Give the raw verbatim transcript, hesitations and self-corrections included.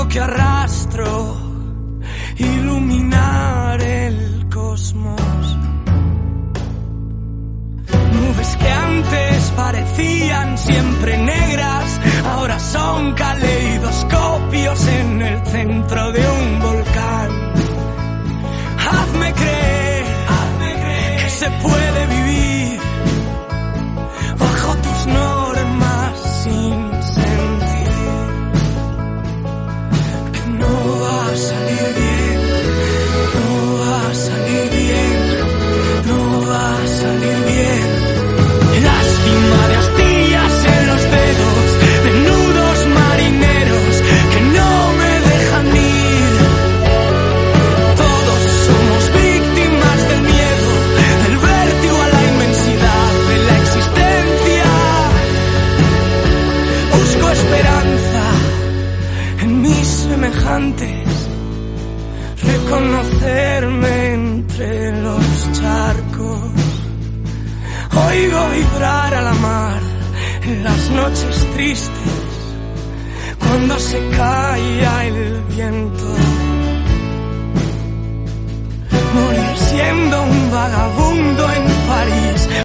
que arrastro, iluminar el cosmos. Nubes que antes parecían siempre negras, ahora son caleidoscopios en el centro de un volcán. Hazme creer, hazme creer que se puede vivir bajo tus normas sin sentir que no va a salir bien, no va a salir bien, no va a salir bien. Lástima de astillas en los dedos, de nudos marineros que no me dejan ir. Todos somos víctimas del miedo, del vértigo a la inmensidad de la existencia. Busco esperanza en mis semejantes, reconocerme entre los charcos. Oigo vibrar a la mar en las noches tristes, cuando se calla el viento. Morir siendo un vagabundo en París.